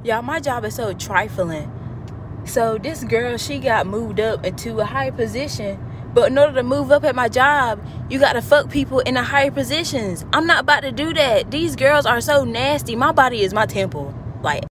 Y'all, my job is so trifling. So this girl, she got moved up into a higher position. But in order to move up at my job, you got to fuck people in the higher positions. I'm not about to do that. These girls are so nasty. My body is my temple. Like,